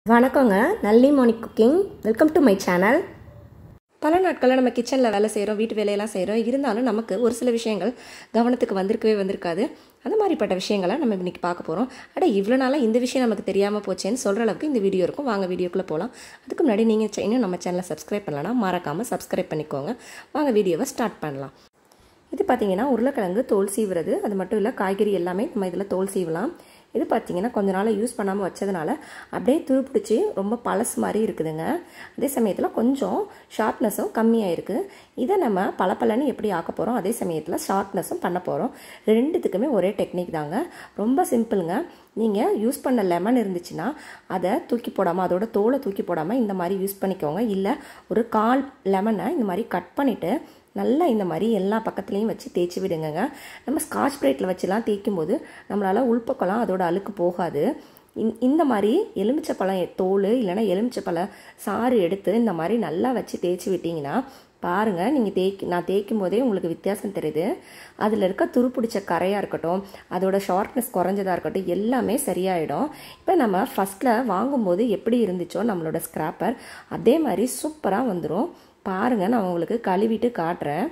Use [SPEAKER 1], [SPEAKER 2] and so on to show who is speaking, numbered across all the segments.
[SPEAKER 1] வணக்கங்க. Nalli morning cooking. Welcome to my channel. பல நாட்களில் நம்ம கிச்சனில் வேலை செய்கிறோம், வீட்டு வேலையெல்லாம் செய்கிறோம். இருந்தாலும் நமக்கு ஒரு சில விஷயங்கள் கவனத்துக்கு வந்திருக்காது. அந்த மாதிரிப்பட்ட விஷயங்களை நம்ம இன்றைக்கி பார்க்க போகிறோம். இவ்வளோ நாளாக இந்த விஷயம் நமக்கு தெரியாமல் போச்சேன்னு சொல்கிற அளவுக்கு இந்த வீடியோ இருக்கும். வாங்க வீடியோக்குள்ளே போகலாம். அதுக்கு முன்னாடி நீங்கள் இன்னும் நம்ம சேனலை சப்ஸ்கிரைப் பண்ணலன்னா மறக்காமல் சப்ஸ்கிரைப் பண்ணிக்கோங்க. வாங்க வீடியோவை ஸ்டார்ட் பண்ணலாம். இது பார்த்திங்கன்னா உருளைக்கிழங்கு தோல் சீவுறது. அது மட்டும் இல்லை, காய்கறி எல்லாமே நம்ம இதில் தோல் சீவலாம். இது பார்த்திங்கன்னா கொஞ்ச நாள் யூஸ் பண்ணாமல் வச்சதுனால அப்படியே துருப்பிடிச்சி ரொம்ப பழசு மாதிரி இருக்குதுங்க. அதே சமயத்தில் கொஞ்சம் ஷார்ப்னஸும் கம்மியாக இருக்குது. இதை நம்ம பளபளன்னு எப்படி ஆக்க போகிறோம், அதே சமயத்தில் ஷார்ப்னஸும் பண்ண போகிறோம். ரெண்டுத்துக்குமே ஒரே டெக்னிக் தாங்க. ரொம்ப சிம்பிளுங்க. நீங்கள் யூஸ் பண்ண லெமன் இருந்துச்சுன்னா அதை தூக்கி போடாமல், அதோட தோலை தூக்கி போடாமல் இந்த மாதிரி யூஸ் பண்ணிக்கோங்க. இல்லை ஒரு 1/4 லெமனை இந்த மாதிரி கட் பண்ணிவிட்டு நல்லா இந்த மாதிரி எல்லா பக்கத்துலேயும் வச்சு தேய்ச்சி விடுங்க. நம்ம ஸ்காட்ச் பிரைட்டில் வச்சுலாம் தேய்க்கும் போது நம்மளால் உள்பக்கம்லாம் அதோட அழுக்கு போகாது. இந்த மாதிரி எலுமிச்சப்பழம் தோல் இல்லைன்னா எலுமிச்சப்பழம் சாறு எடுத்து இந்த மாதிரி நல்லா வச்சு தேய்ச்சி விட்டிங்கன்னா பாருங்கள், நீங்கள் நான் தேய்க்கும் போதே உங்களுக்கு வித்தியாசம் தெரியுது. அதில் இருக்க துருப்பிடிச்ச கரையாக இருக்கட்டும், அதோட ஷார்ப்னஸ் குறைஞ்சதாக இருக்கட்டும், எல்லாமே சரியாயிடும். இப்போ நம்ம ஃபஸ்ட்டில் வாங்கும்போது எப்படி இருந்துச்சோ நம்மளோட ஸ்க்ராப்பர், அதே மாதிரி சூப்பராக வந்துடும். பாருங்கள், நான் உங்களுக்கு கழுவிட்டு காட்டுறேன்.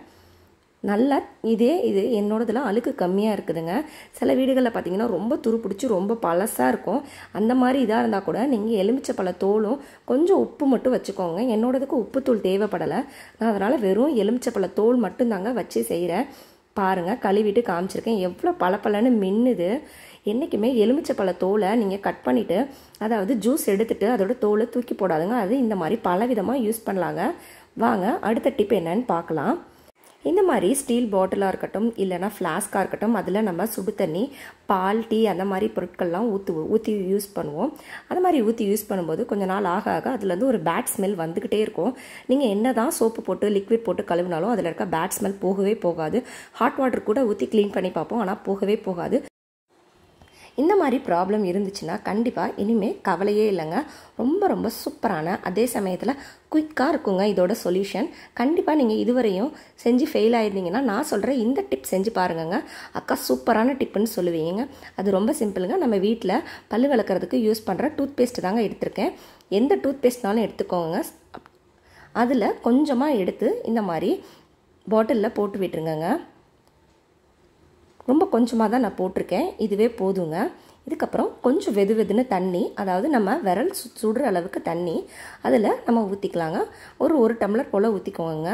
[SPEAKER 1] நல்லா இது என்னோடதுலாம் அழுக்கு கம்மியாக இருக்குதுங்க. சில வீடுகளில் பார்த்தீங்கன்னா ரொம்ப துருப்பிடிச்சி ரொம்ப பழசாக இருக்கும். அந்த மாதிரி இதாக இருந்தால் கூட நீங்கள் எலுமிச்சப்பழ தோலும் கொஞ்சம் உப்பு மட்டும் வச்சுக்கோங்க. என்னோடதுக்கு உப்புத்தூள் தேவைப்படலை. நான் அதனால் வெறும் எலுமிச்சப்பழ தோல் மட்டும்தாங்க வச்சு செய்கிறேன். பாருங்கள், கழுவிட்டு காமிச்சிருக்கேன். எவ்வளோ பளபளன்னு மின்னுது. என்றைக்குமே எலுமிச்சப்பழ தோலை நீங்கள் கட் பண்ணிவிட்டு, அதாவது ஜூஸ் எடுத்துகிட்டு அதோட தோலை தூக்கி போடாதுங்க. அது இந்த மாதிரி பல விதமாக யூஸ் பண்ணலாங்க. வாங்க அடுத்த டிப் என்னன்னு பார்க்கலாம். இந்த மாதிரி ஸ்டீல் பாட்டிலாக இருக்கட்டும் இல்லைனா ஃப்ளாஸ்காக இருக்கட்டும், அதில் நம்ம சுடு தண்ணி, பால், டீ அந்த மாதிரி பொருட்கள்லாம் ஊற்றி யூஸ் பண்ணுவோம். அந்த மாதிரி ஊற்றி யூஸ் பண்ணும்போது கொஞ்சம் நாள் ஆக அதுலேருந்து ஒரு பேட் ஸ்மெல் வந்துக்கிட்டே இருக்கும். நீங்கள் என்ன தான் சோப்பு போட்டு லிக்விட் போட்டு கழுவினாலும் அதில் இருக்க பேட் ஸ்மெல் போகவே போகாது. ஹாட் வாட்டர் கூட ஊற்றி க்ளீன் பண்ணி பார்ப்போம், ஆனால் போகவே போகாது. இந்த மாதிரி ப்ராப்ளம் இருந்துச்சுன்னா கண்டிப்பாக இனிமேல் கவலையே இல்லைங்க. ரொம்ப ரொம்ப சூப்பரான, அதே சமயத்தில் குயிக்காக இருக்குங்க இதோட சொல்யூஷன். கண்டிப்பாக நீங்கள் இதுவரையும் செஞ்சு ஃபெயில் ஆயிருந்தீங்கன்னா நான் சொல்கிற இந்த டிப் செஞ்சு பாருங்க. அக்கா சூப்பரான டிப்புன்னு சொல்லுவீங்க. அது ரொம்ப சிம்பிளுங்க. நம்ம வீட்டில் பல் விளக்குறதுக்கு யூஸ் பண்ணுற டூத் பேஸ்ட் தாங்க எடுத்திருக்கேன். எந்த டூத் பேஸ்ட்னாலும் எடுத்துக்கோங்க. அதில் கொஞ்சமாக எடுத்து இந்த மாதிரி பாட்டிலில் போட்டு விட்டுருங்க. ரொம்ப கொஞ்சமாக தான் நான் போட்டிருக்கேன், இதுவே போதுங்க. இதுக்கப்புறம் கொஞ்சம் வெதுன்னு தண்ணி, அதாவது நம்ம விரல் சுடுற அளவுக்கு தண்ணி அதில் நம்ம ஊற்றிக்கலாங்க. ஒரு டம்ளர் போல் ஊற்றிக்கோங்க.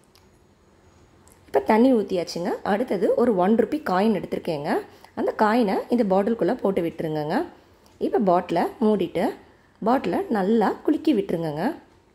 [SPEAKER 1] இப்போ தண்ணி ஊற்றியாச்சுங்க. அடுத்தது ஒரு 1 ரூபி காயின் எடுத்திருக்கேங்க. அந்த காயினை இந்த பாட்டிலுக்குள்ளே போட்டு விட்டுருங்க. இப்போ பாட்டிலை மூடிட்டு பாட்டிலை நல்லா குலுக்கி விட்டுருங்க.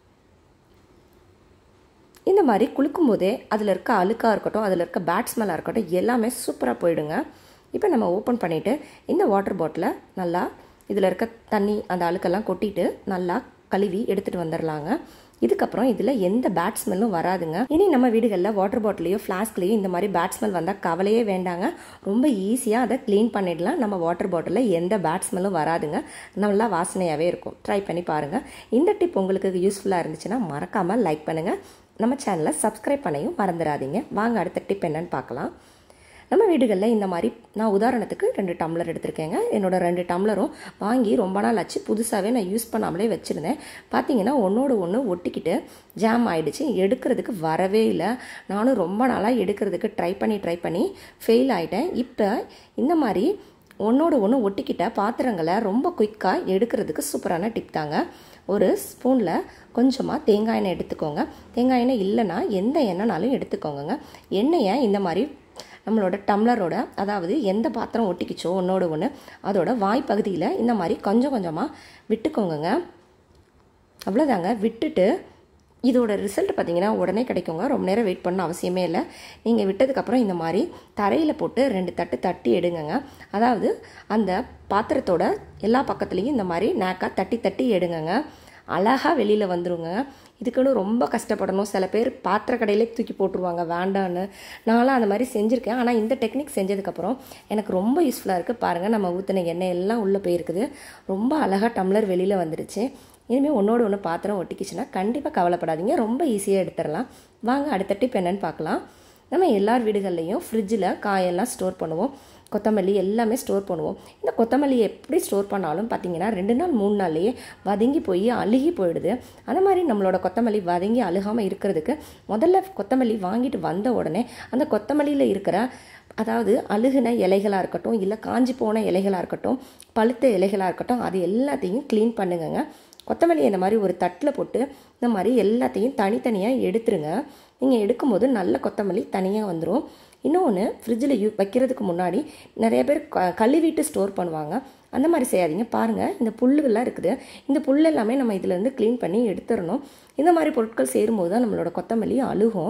[SPEAKER 1] இந்த மாதிரி குளிக்கும் போதே அதில் இருக்க அழுக்காக இருக்கட்டும், அதில் இருக்க பேட் ஸ்மெல்லாக இருக்கட்டும், எல்லாமே சூப்பராக போயிடுங்க. இப்போ நம்ம ஓப்பன் பண்ணிவிட்டு இந்த வாட்டர் பாட்டிலை நல்லா இதில் இருக்க தண்ணி அந்த அழுக்கெல்லாம் கொட்டிட்டு நல்லா கழுவி எடுத்துகிட்டு வந்துடலாங்க. இதுக்கப்புறம் இதில் எந்த பேட் ஸ்மெல்லும் வராதுங்க. இனி நம்ம வீடுகளில் வாட்டர் பாட்டிலையோ ஃப்ளாஸ்க்லேயோ இந்த மாதிரி பேட் ஸ்மெல் வந்தால் கவலையே வேண்டாங்க. ரொம்ப ஈஸியாக அதை க்ளீன் பண்ணிடலாம். நம்ம வாட்டர் பாட்டிலில் எந்த பேட் ஸ்மெல்லும் வராதுங்க. நல்லா வாசனையாகவே இருக்கும். ட்ரை பண்ணி பாருங்கள். இந்த டிப் உங்களுக்கு யூஸ்ஃபுல்லாக இருந்துச்சுன்னா மறக்காமல் லைக் பண்ணுங்கள். நம்ம சேனலை சப்ஸ்கிரைப் பண்ணையும் மறந்துடாதீங்க. வாங்க அடுத்த டிப் என்னன்னு பார்க்கலாம். நம்ம வீடுகளில் இந்த மாதிரி நான் உதாரணத்துக்கு 2 டம்ளர் எடுத்திருக்கேங்க. என்னோடய 2 டம்ளரும் வாங்கி ரொம்ப நாள் ஆச்சு. புதுசாகவே நான் யூஸ் பண்ணாமலே வச்சுருந்தேன். பார்த்தீங்கன்னா ஒன்றோடு ஒன்று ஒட்டிக்கிட்டு ஜாம் ஆகிடுச்சு. எடுக்கிறதுக்கு வரவே இல்லை. நானும் ரொம்ப நாளாக எடுக்கிறதுக்கு ட்ரை பண்ணி ஃபெயில் ஆகிட்டேன். இப்போ இந்த மாதிரி ஒன்றோடு ஒன்று ஒட்டிக்கிட்ட பாத்திரங்களை ரொம்ப குயிக்காக எடுக்கிறதுக்கு சூப்பரான டிப் தாங்க. ஒரு ஸ்பூனில் கொஞ்சமாக தேங்காய் எண்ணெய் எடுத்துக்கோங்க. தேங்காய் எண்ணெய் இல்லைன்னா எந்த எண்ணெய்னாலும் எடுத்துக்கோங்க. எண்ணெயை இந்த மாதிரி நம்மளோட டம்ளரோட, அதாவது எந்த பாத்திரம் ஒட்டிக்கிச்சோ ஒன்றோட ஒன்று அதோட வாய்ப்பகுதியில் இந்த மாதிரி கொஞ்சம் கொஞ்சமாக விட்டுக்கோங்க. அவ்வளோதாங்க. விட்டுட்டு இதோட ரிசல்ட் பார்த்திங்கன்னா உடனே கிடைக்குங்க. ரொம்ப நேரம் வெயிட் பண்ண அவசியமே இல்லை. நீங்கள் விட்டதுக்கப்புறம் இந்த மாதிரி தரையில் போட்டு 2 தட்டு தட்டி எடுங்க. அதாவது அந்த பாத்திரத்தோட எல்லா பக்கத்துலேயும் இந்த மாதிரி நேக்காக தட்டி எடுங்க. அழகாக வெளியில் வந்துடுங்க. இதுக்குன்னு ரொம்ப கஷ்டப்படணும். சில பேர் பாத்திர கடையிலே தூக்கி போட்டுருவாங்க வேண்டான்னு. நான்லாம் அந்த மாதிரி செஞ்சுருக்கேன். ஆனால் இந்த டெக்னிக் செஞ்சதுக்கப்புறம் எனக்கு ரொம்ப யூஸ்ஃபுல்லாக இருக்குது. பாருங்கள், நம்ம ஊற்றின எண்ணெய் எல்லாம் உள்ளே போயிருக்குது. ரொம்ப அழகாக டம்ளர் வெளியில் வந்துடுச்சு. இனிமேல் ஒன்றோடு ஒன்று பாத்திரம் ஒட்டிக்கிச்சுன்னா கண்டிப்பாக கவலைப்படாதீங்க. ரொம்ப ஈஸியாக எடுத்துடலாம். வாங்க அடுத்த டிப் என்னன்னு பார்க்கலாம். நம்ம எல்லார் வீடுகள்லையும் ஃப்ரிட்ஜில் காயெல்லாம் ஸ்டோர் பண்ணுவோம். கொத்தமல்லி எல்லாமே ஸ்டோர் பண்ணுவோம். இந்த கொத்தமல்லி எப்படி ஸ்டோர் பண்ணாலும் பார்த்திங்கன்னா 2 நாள் 3 நாள்லேயே வதங்கி போய் அழுகி போயிடுது. அந்த மாதிரி நம்மளோட கொத்தமல்லி வதங்கி அழுகாமல் இருக்கிறதுக்கு முதல்ல கொத்தமல்லி வாங்கிட்டு வந்த உடனே அந்த கொத்தமல்லியில் இருக்கிற அதாவது அழுகின இலைகளாக இருக்கட்டும், இல்லை காஞ்சி போன இலைகளாக இருக்கட்டும், பழுத்த இலைகளாக இருக்கட்டும், அது எல்லாத்தையும் க்ளீன் பண்ணுங்க. கொத்தமல்லியை இந்த மாதிரி ஒரு தட்டில் போட்டு இந்த மாதிரி எல்லாத்தையும் தனித்தனியாக எடுத்துருங்க. நீங்கள் எடுக்கும்போது நல்ல கொத்தமல்லி தனியாக வந்துடும். இன்னொன்று, ஃப்ரிட்ஜில் வைக்கிறதுக்கு முன்னாடி நிறைய பேர் கழுவிட்டு ஸ்டோர் பண்ணுவாங்க. அந்த மாதிரி செய்யாதீங்க. பாருங்கள், இந்த புல்லுகள்லாம் இருக்குது. இந்த புல் எல்லாமே நம்ம இதிலேருந்து க்ளீன் பண்ணி எடுத்துடணும். இந்த மாதிரி பொருட்கள் சேரும்போது தான் நம்மளோட கொத்தமல்லி அழுகும்.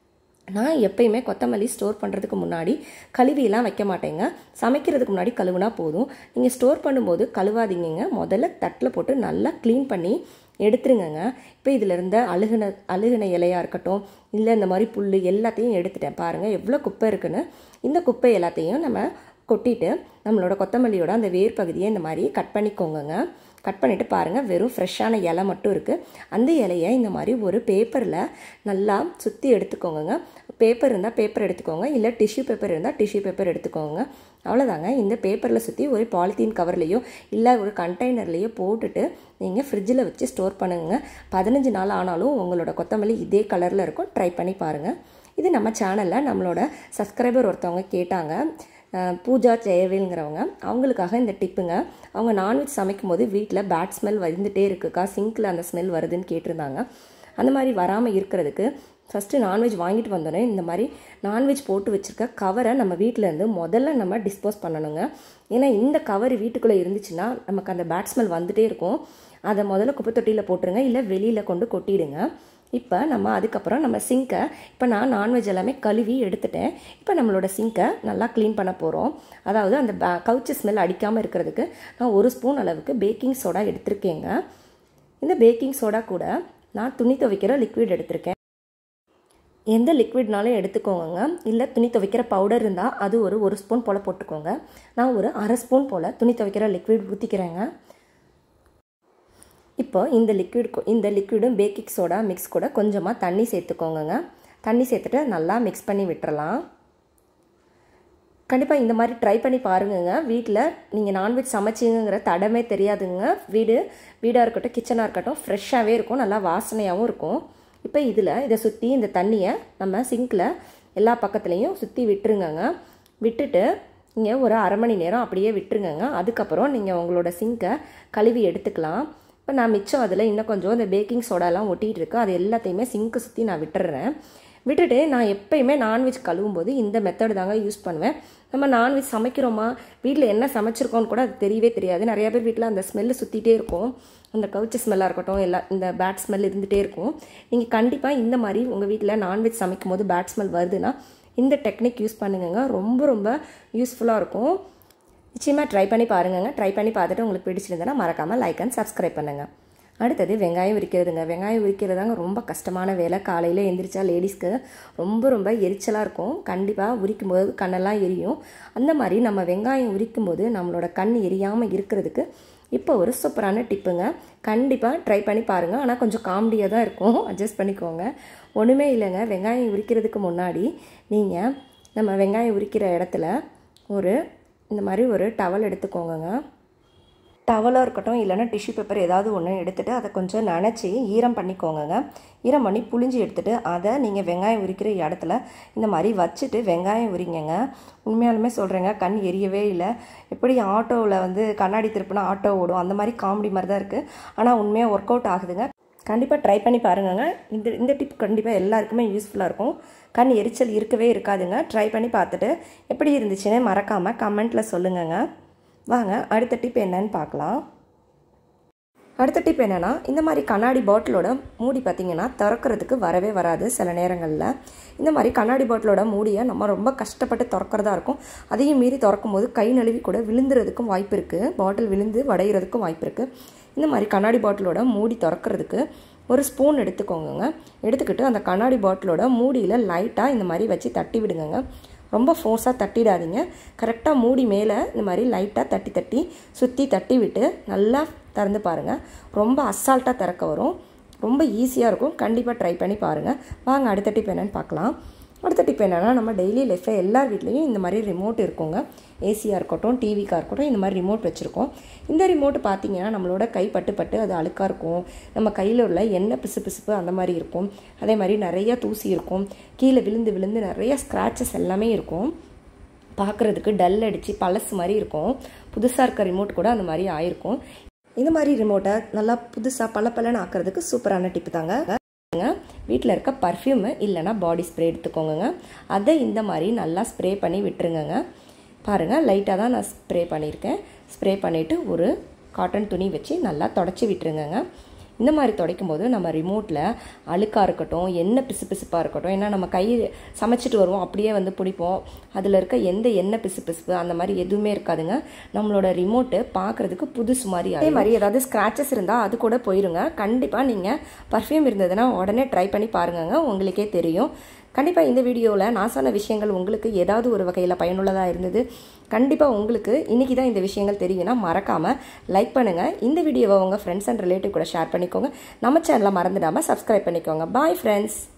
[SPEAKER 1] நான் எப்பயுமே கொத்தமல்லி ஸ்டோர் பண்ணுறதுக்கு முன்னாடி கழுவியெல்லாம் வைக்க மாட்டேங்க. சமைக்கிறதுக்கு முன்னாடி கழுவுனா போதும். நீங்கள் ஸ்டோர் பண்ணும்போது கழுவாதீங்க. முதல்ல தட்டில் போட்டு நல்லா க்ளீன் பண்ணி எடுத்துருங்க. இப்போ இதில் இருந்த அழுகின இலையாக இருக்கட்டும், இல்லை இந்த மாதிரி புல் எல்லாத்தையும் எடுத்துட்டேன். பாருங்கள் எவ்வளோ குப்பை இருக்குன்னு. இந்த குப்பை எல்லாத்தையும் நம்ம கொட்டிட்டு நம்மளோட கொத்தமல்லியோட அந்த வேர் பகுதியை இந்த மாதிரி கட் பண்ணிக்கோங்க. கட் பண்ணிவிட்டு பாருங்கள், வெறும் ஃப்ரெஷ்ஷான இலை மட்டும் இருக்குது. அந்த இலையை இந்த மாதிரி ஒரு பேப்பரில் நல்லா சுற்றி எடுத்துக்கோங்க. பேப்பர் இருந்தால் பேப்பர் எடுத்துக்கோங்க, இல்லை டிஷ்யூ பேப்பர் இருந்தால் டிஷ்யூ பேப்பர் எடுத்துக்கோங்க. அவ்வளோதாங்க. இந்த பேப்பரில் சுற்றி ஒரு பாலித்தீன் கவர்லேயோ இல்லை ஒரு கண்டெய்னர்லேயோ போட்டுட்டு நீங்கள் ஃப்ரிட்ஜில் வச்சு ஸ்டோர் பண்ணுங்க. 15 நாள் ஆனாலும் உங்களோட கொத்தமல்லி இதே கலரில் இருக்கும். ட்ரை பண்ணி பாருங்கள். இது நம்ம சேனலில் நம்மளோட சப்ஸ்கிரைபர் ஒருத்தவங்க கேட்டாங்க, பூஜா ஜெயவேல்ங்கிறவங்க. அவங்களுக்காக இந்த டிப்புங்க. அவங்க நான்வெஜ் சமைக்கும் போது வீட்டில் பேட் ஸ்மெல் வந்துகிட்டே இருக்குக்கா, சிங்கில் அந்த ஸ்மெல் வருதுன்னு கேட்டிருந்தாங்க. அந்த மாதிரி வராமல் இருக்கிறதுக்கு ஃபஸ்ட்டு நான்வெஜ் வாங்கிட்டு வந்தோடனே இந்த மாதிரி நான்வெஜ் போட்டு வச்சுருக்க கவரை நம்ம வீட்டிலேருந்து முதல்ல நம்ம டிஸ்போஸ் பண்ணணுங்க. ஏன்னா இந்த கவர் வீட்டுக்குள்ளே இருந்துச்சுன்னா நமக்கு அந்த பேட் ஸ்மெல் வந்துகிட்டே இருக்கும். அதை முதல்ல குப்பை தொட்டியில் போட்டுருங்க, இல்லை வெளியில் கொண்டு கொட்டிடுங்க. இப்போ நம்ம அதுக்கப்புறம் நம்ம சிங்கை, இப்போ நான் நான்வெஜ் எல்லாமே கழுவி எடுத்துட்டேன். இப்போ நம்மளோட சிங்கை நல்லா க்ளீன் பண்ண போகிறோம். அதாவது அந்த கவுச்சி ஸ்மெல் அடிக்காமல் இருக்கிறதுக்கு நான் 1 ஸ்பூன் அளவுக்கு பேக்கிங் சோடா எடுத்திருக்கேங்க. இந்த பேக்கிங் சோடா கூட நான் துணி துவைக்கிற லிக்விட் எடுத்திருக்கேன். எந்த லிக்விட்னாலும் எடுத்துக்கோங்க, இல்லை துணி துவைக்கிற பவுடர் இருந்தால் அது ஒரு ஸ்பூன் போல் போட்டுக்கோங்க. நான் ஒரு 1/2 ஸ்பூன் போல் துணி துவைக்கிற லிக்விட் ஊற்றிக்கிறேங்க. இப்போ இந்த லிக்விடும் பேக்கிங் சோடா மிக்ஸ் கூட கொஞ்சமாக தண்ணி சேர்த்துக்கோங்க. தண்ணி சேர்த்துட்டு நல்லா மிக்ஸ் பண்ணி விட்டுறலாம். கண்டிப்பாக இந்த மாதிரி ட்ரை பண்ணி பாருங்க. வீட்டில் நீங்கள் நான்வெஜ் சமைச்சிங்கிற தடமே தெரியாதுங்க. வீடாக இருக்கட்டும், கிச்சனாக இருக்கட்டும், ஃப்ரெஷ்ஷாகவே இருக்கும், நல்லா வாசனையாகவும் இருக்கும். இப்போ இதை சுற்றி இந்த தண்ணியை நம்ம சிங்கில் எல்லா பக்கத்துலேயும் சுற்றி விட்டுருங்க. விட்டுட்டு நீங்கள் ஒரு 1/2 மணி நேரம் அப்படியே விட்டுருங்க. அதுக்கப்புறம் நீங்கள் உங்களோட சிங்கை கழுவி எடுத்துக்கலாம். இப்போ நான் மிச்சம் அதில் இன்னும் கொஞ்சம் இந்த பேக்கிங் சோடாலாம் ஒட்டிகிட்டு இருக்கு, அது எல்லாத்தையுமே சிங்க்கு சுற்றி நான் விட்டுட்டு நான் எப்பயுமே நான்வெஜ் கழுவும் போது இந்த மெத்தடு தாங்க யூஸ் பண்ணுவேன். நம்ம நான்வெஜ் சமைக்கிறோமா, வீட்டில் என்ன சமைச்சிருக்கோன்னு கூட அது தெரியவே தெரியாது. நிறைய பேர் வீட்டில் அந்த ஸ்மெல்லு சுற்றிட்டே இருக்கும். அந்த கவுச்சி ஸ்மெல்லாக இருக்கட்டும், இந்த பேட் ஸ்மெல் இருந்துகிட்டே இருக்கும். நீங்கள் கண்டிப்பாக இந்த மாதிரி உங்கள் வீட்டில் நான்வெஜ் சமைக்கும் போது பேட் ஸ்மெல் வருதுன்னா இந்த டெக்னிக் யூஸ் பண்ணுங்க. ரொம்ப ரொம்ப யூஸ்ஃபுல்லாக இருக்கும். நிச்சயமாக ட்ரை பண்ணி பாருங்க. ட்ரை பண்ணி பார்த்துட்டு உங்களுக்கு பிடிச்சிருந்தேன்னா மறக்காமல் லைக் அண்ட் சப்ஸ்கிரைப் பண்ணுங்கள். அடுத்தது வெங்காயம் உரிக்கிறதுங்க. வெங்காயம் உரிக்கிறதாங்க ரொம்ப கஷ்டமான வேலை. காலையில் எழுந்திரிச்சா லேடிஸ்க்கு ரொம்ப ரொம்ப எரிச்சலாக இருக்கும். கண்டிப்பாக உரிக்கும்போது கண்ணெல்லாம் எரியும். அந்த மாதிரி நம்ம வெங்காயம் உரிக்கும்போது நம்மளோட கண் எரியாமல் இருக்கிறதுக்கு இப்போ ஒரு சூப்பரான டிப்புங்க. கண்டிப்பாக ட்ரை பண்ணி பாருங்கள். ஆனால் கொஞ்சம் காமெடியாக தான் இருக்கும், அட்ஜஸ்ட் பண்ணிக்கோங்க. ஒன்றுமே இல்லைங்க. வெங்காயம் உரிக்கிறதுக்கு முன்னாடி நீங்கள் நம்ம வெங்காயம் உரிக்கிற இடத்துல இந்த மாதிரி ஒரு டவல் எடுத்துக்கோங்க. டவலாக இருக்கட்டும், இல்லைன்னா டிஷ்யூ பேப்பர் ஏதாவது ஒன்று எடுத்துகிட்டு அதை கொஞ்சம் நனைச்சி ஈரம் பண்ணிக்கோங்க. ஈரம் பண்ணி புழிஞ்சி எடுத்துகிட்டு அதை நீங்கள் வெங்காயம் உரிக்கிற இடத்துல இந்த மாதிரி வச்சுட்டு வெங்காயம் உரிங்கங்க. உண்மையாலுமே சொல்கிறேங்க, கண் எரியவே இல்லை. எப்படி ஆட்டோவில் கண்ணாடி திருப்பினா ஆட்டோ ஓடும், அந்த மாதிரி காமெடி மாதிரி தான் இருக்குது. ஆனால் உண்மையாக ஒர்க் அவுட் ஆகுதுங்க. கண்டிப்பாக ட்ரை பண்ணி பாருங்கங்க. இந்த டிப் கண்டிப்பாக எல்லாருக்குமே யூஸ்ஃபுல்லாக இருக்கும். கண் எரிச்சல் இருக்கவே இருக்காதுங்க. ட்ரை பண்ணி பார்த்துட்டு எப்படி இருந்துச்சுன்னு மறக்காமல் கமெண்ட்டில் சொல்லுங்கங்க. வாங்க அடுத்த டிப் என்னன்னு பார்க்கலாம். அடுத்த டிப் என்னென்னா, இந்த மாதிரி கண்ணாடி பாட்டிலோட மூடி பார்த்திங்கன்னா திறக்கிறதுக்கு வரவே வராது. சில நேரங்களில் இந்த மாதிரி கண்ணாடி பாட்டிலோட மூடியை நம்ம ரொம்ப கஷ்டப்பட்டு திறக்கிறதா இருக்கும். அதையும் மீறி திறக்கும் போது கை நழுவி கூட விழுந்துறதுக்கும் வாய்ப்பு இருக்குது. பாட்டில் விழுந்து உடையிறதுக்கும் வாய்ப்பு இருக்குது. இந்த மாதிரி கண்ணாடி பாட்டிலோட மூடி திறக்கிறதுக்கு ஒரு ஸ்பூன் எடுத்துக்கோங்க. எடுத்துக்கிட்டு அந்த கண்ணாடி பாட்டிலோட மூடியில் லைட்டாக இந்த மாதிரி வச்சு தட்டி விடுங்க. ரொம்ப ஃபோர்ஸாக தட்டிடாதீங்க. கரெக்டாக மூடி மேலே இந்த மாதிரி லைட்டாக தட்டி சுற்றி தட்டி விட்டு நல்லா திறந்து பாருங்கள். ரொம்ப அசால்ட்டாக திறக்க வரும். ரொம்ப ஈஸியாக இருக்கும். கண்டிப்பாக ட்ரை பண்ணி பாருங்கள். வாங்க அடுத்த டிப் என்னென்னு பார்க்கலாம். அடுத்த டிப் என்னென்னா, நம்ம டெய்லி லைஃப்பில் எல்லார் வீட்லேயும் இந்த மாதிரி ரிமோட் இருக்குங்க. ஏசியாக இருக்கட்டும், டிவிக்காக இருக்கட்டும், இந்த மாதிரி ரிமோட் வச்சுருக்கோம். இந்த ரிமோட் பார்த்திங்கன்னா நம்மளோட கை பட்டு அது அழுக்காக இருக்கும். நம்ம கையில் உள்ள எண்ணெய் பிசுப்பு அந்த மாதிரி இருக்கும். அதே மாதிரி நிறையா தூசி இருக்கும். கீழே விழுந்து நிறைய ஸ்க்ராச்சஸ் எல்லாமே இருக்கும். பார்க்குறதுக்கு டல் அடித்து பழசு மாதிரி இருக்கும். புதுசாக இருக்க ரிமோட் கூட அந்த மாதிரி ஆயிருக்கும். இந்த மாதிரி ரிமோட்டை நல்லா புதுசாக பளபளன்னு ஆக்கிறதுக்கு சூப்பரான டிப்பு தாங்க. வீட்டில் இருக்க பர்ஃப்யூமு இல்லைனா பாடி ஸ்ப்ரே எடுத்துக்கோங்க. அதை இந்த மாதிரி நல்லா ஸ்ப்ரே பண்ணி விட்டுருங்க. பாருங்கள், லைட்டாக தான் நான் ஸ்ப்ரே பண்ணியிருக்கேன். ஸ்ப்ரே பண்ணிவிட்டு ஒரு காட்டன் துணி வச்சு நல்லா தொடச்சி விட்டுருங்க. இந்த மாதிரி துடைக்கும் போது நம்ம ரிமோட்டில் அழுக்காக இருக்கட்டும், எண்ணெய் பிசுப்பாக இருக்கட்டும், ஏன்னா நம்ம கை சமைச்சிட்டு வருவோம், அப்படியே பிடிப்போம். அதில் இருக்க எந்த எண்ணெய் பிசுப்பு அந்த மாதிரி எதுவுமே இருக்காதுங்க. நம்மளோட ரிமோட்டு பார்க்குறதுக்கு புதுசு மாதிரி. அதே மாதிரி ஏதாவது ஸ்க்ராச்சஸ் இருந்தால் அது கூட போயிருங்க. கண்டிப்பாக நீங்கள் பர்ஃப்யூம் இருந்ததுன்னா உடனே ட்ரை பண்ணி பாருங்க, உங்களுக்கே தெரியும். கண்டிப்பாக இந்த வீடியோவில் நான் சொன்ன விஷயங்கள் உங்களுக்கு ஏதாவது ஒரு வகையில் பயனுள்ளதாக இருந்தது. கண்டிப்பாக உங்களுக்கு இன்றைக்கி தான் இந்த விஷயங்கள் தெரியும்னா மறக்காமல் லைக் பண்ணுங்கள். இந்த வீடியோவை உங்கள் ஃப்ரெண்ட்ஸ் அண்ட் ரிலேட்டிவ் கூட ஷேர் பண்ணிக்கோங்க. நம்ம சேனலை மறந்துடாமல் சப்ஸ்கிரைப் பண்ணிக்கோங்க. Bye friends.